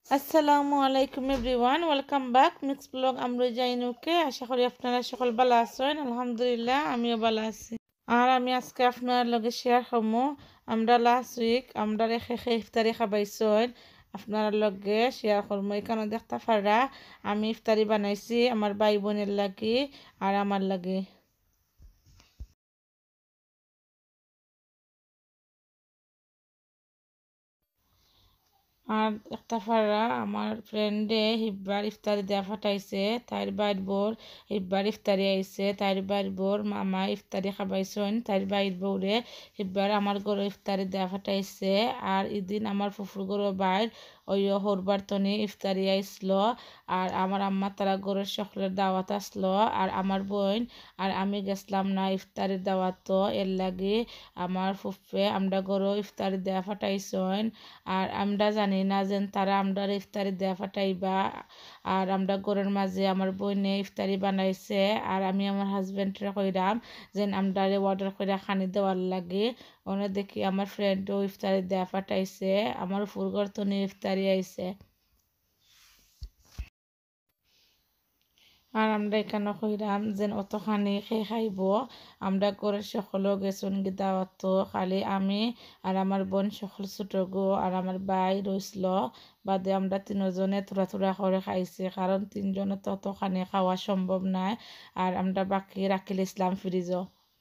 আসসালামু আলাইকুম everyone, welcome back mix blog Amroza ইনুকে। আশা করি আপনারা সকল ভালো আছেন। আলহামদুলিল্লাহ আমিও ভালো আছি। আর আমি আজকে আপনার লগে শেয়ার করবো আমরা লাস্ট উইক আমরা রেখে ইফতারি খাবাইছেন আপনার লগে শেয়ার করবো। এখানে দেখতে পারা আমি ইফতারি বানাইছি আমার ভাই বোনের লাগি আর আমার লাগে। আর একটা ফাড়া আমার ফ্রেন্ডে হিব্বার ইফতারি দেওয়া ফাটাইছে, তাইর বাইর বোর হিব্বার ইফতারি আইছে, তাইর বাইর বোর মামা ইফতারি খাবাইছেন, তাইর বাইর বউরে হিব্বার আমার ঘরে ইফতারি দেওয়া ফাটাইছে। আর এদিন আমার ফুফুর ঘরে বাইর ওই হরবার তনি ইফতারি আইসলো। আর আমার আম্মা তারা ঘরের সকলের দাওয়াত আসলো। আর আমার বোন আর আমি গেছিলাম না ইফতারির দাওয়াত, তো এর লাগে আমার ফুফে আমরা ঘরে ইফতারি দেওয়া ফাটাইছেন। আর আমরা জানি না যে তারা আমরা ইফতারি দেয়া ফাটাইবা। আর আমরা ঘরের মাঝে আমার বোনে ইফতারি বানাইছে। আর আমি আমার হাজবেন্ডরে কইরাম যে আমরা অর্ডার করে খানি দেওয়ার লাগে। ওনে দেখি আমার ফ্রেন্ডও ইফতারি দেয়া ফাটাইছে, আমার ফুরগর তো ইফতারি আইছে। আর আমরা এখানে কইরাম যেন অতখানি খেয়ে খাইব। আমরা ঘরের সকলেও গেছুন কি দাওয়াত, খালি আমি আর আমার বোন সকল ছোট গো আর আমার ভাই রইছিল বাদে আমরা তিনজনে থোড়া থোড়া করে খাইছি, কারণ তিনজনে তো অতখানি খাওয়া সম্ভব নাই। আর আমরা বাকি রাখিল ইসলাম ফ্রিজও।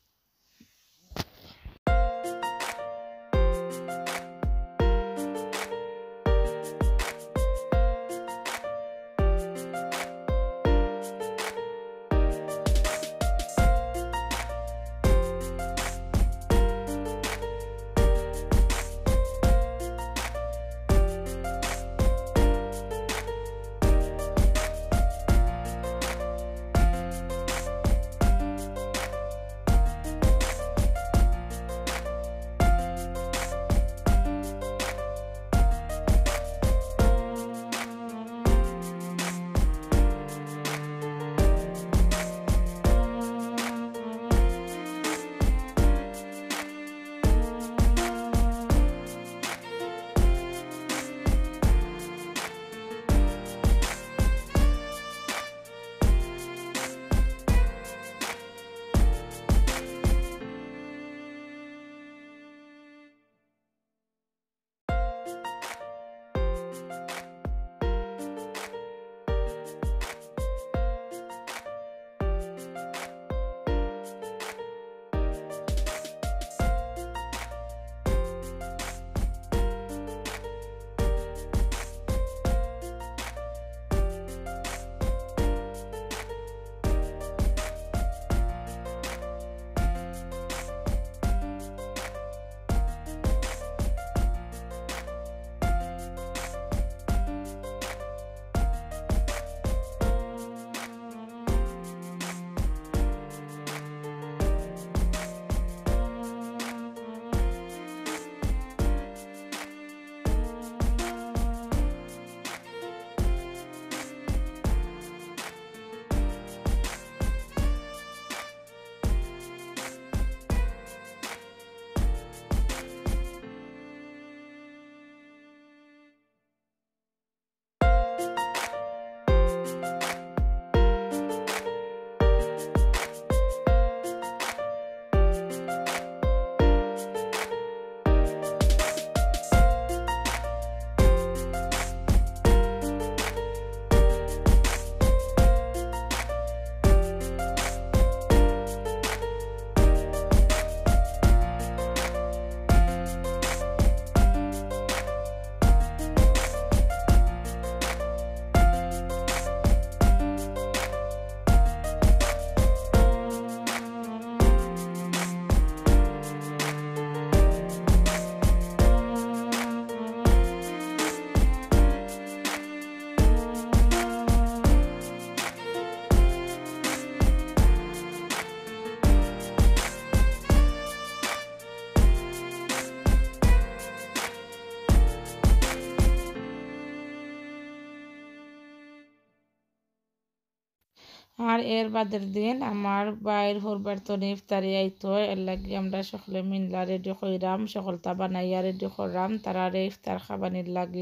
আর এর বাদের দিন আমার বাইর হরবার তো ইফতারি আইতো, এর লাগে আমরা সকলে মিল্লা রেডি কইরাম, সকলটা বানাইয়া রেডি করলাম তারা ইফতার খাবানির লাগে।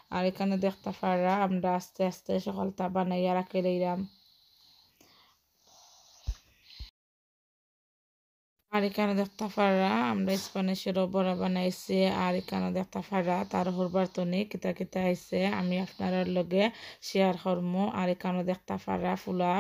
আর এখানে দেখতে পারা আমরা আস্তে আস্তে সকলটা বানাইয়া রাখে লইলাম। আর এখানে দেখতে পারা আমরা স্প্যানিশেরও বড়া বানাইছি। আর এখানে দেখতে পারা তার হরবার তনি কিতা কিতা আইছে আমি আপনার লগে শেয়ার করমু। আর এখানে দেখতে পারা ফুলাব।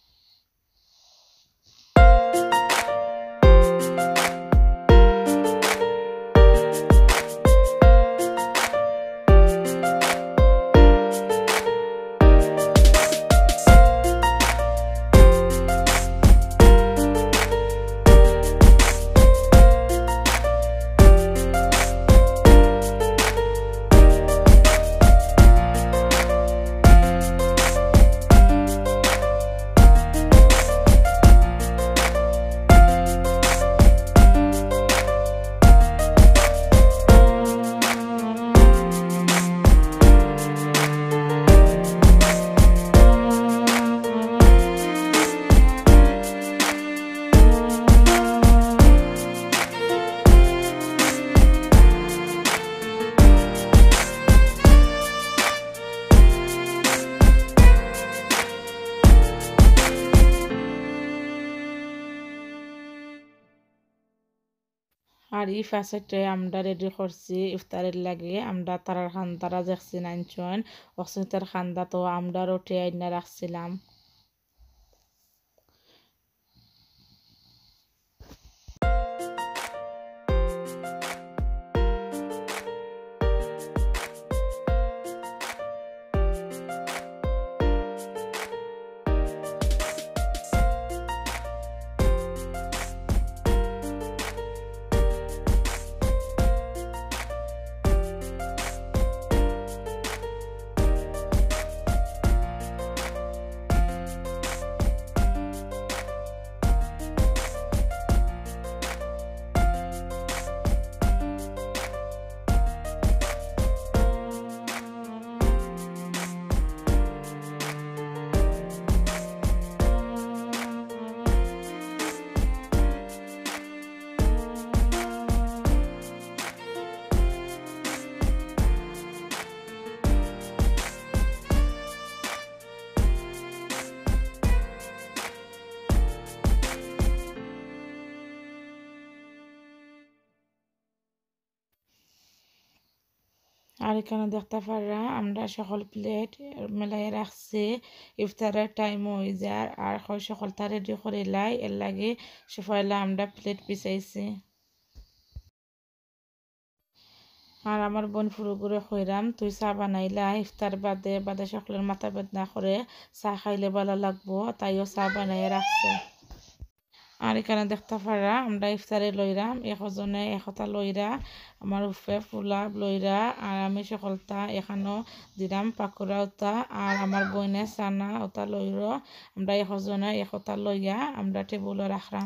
আর ই ফাঁসেটে আমরা রেডি করছি ইফতারের লাগে। আমরা তারার খান্দারা দেখছি নাইনচন অক্সিতার খান্দা তো আমরা রোটে আইনা রাখছিলাম। আর এখানে দেখতে পারা আমরা সকল প্লেট মেলাই রাখছি। ইফতারের টাইম হয়ে যায় আর সকলটা রেডি করে লাই এর লাগে সফাইলা আমরা প্লেট পিছাইছি। আর আমার বোন ফুরু করে কইরাম তুই চা বানাইলা ইফতার বাদে বাদে সকলের মাথা বেদনা করে চা খাইলে ভালো লাগবো, তাইও চা বানাইয়া রাখছে। আর এখানে দেখতে পারা আমরা ইফতারে লইরাম একজনে একতা লইরা আমার উফে ফুলাব লইরা আর আমি সকলটা এখানেও দিলাম পাকুড়া ওতা আর আমার বইনে সানা ওতা লইর আমরা একজনে একতা লইয়া আমরা টেবুলে রাখলাম।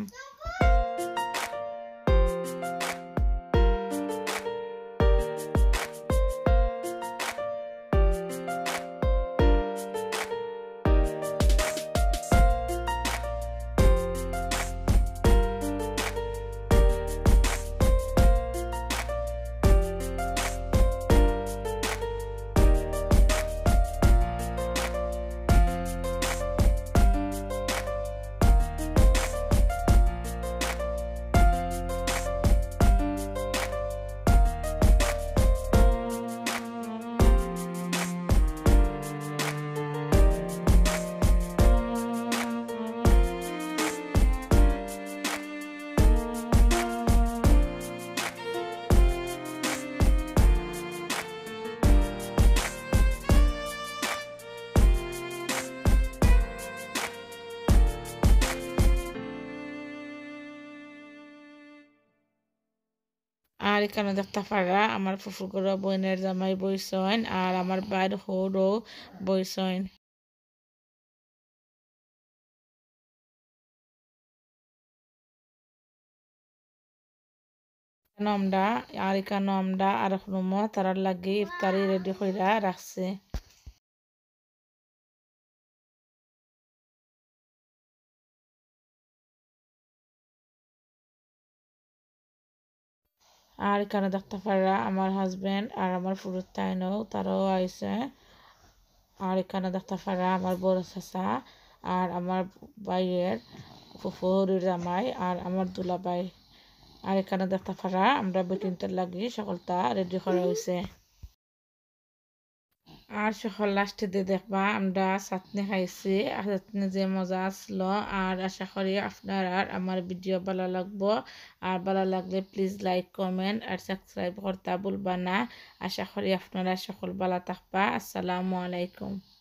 আর এখানে দেখতে পারা আমার ফুফুগুলো বোনের জামাই বইসইন আর আমার বাইর হৌরও বইসইন। আমরা আর এখানে আমরা আর রুমও তারার লাগে ইফতারি রেডি কইরা রাখছে। আর এখানে দেখতে পারা আমার হাজবেন্ড আর আমার ফুরুত তাইনও তারাও আইছে। আর এখানে দেখতে পারা আমার বড় চাচা আর আমার ভাইয়ের ফুফুর জামাই আর আমার দুলাভাই। আর এখানে দেখতে পারা আমরা বেটিনটার লাগি সকলটা রেডি করা হয়েছে। আর সকল লাস্টে দিয়ে দেখবা আমরা চাটনি খাইছি আর চাটনি যে মজা আসলো। আর আশা করি আপনার আর আমার ভিডিও ভালো লাগবো। আর ভালো লাগলে প্লিজ লাইক কমেন্ট আর সাবস্ক্রাইব করতে ভুলবা না। আশা করি আপনারা সকল ভালো থাকবা। আসসালামু আলাইকুম।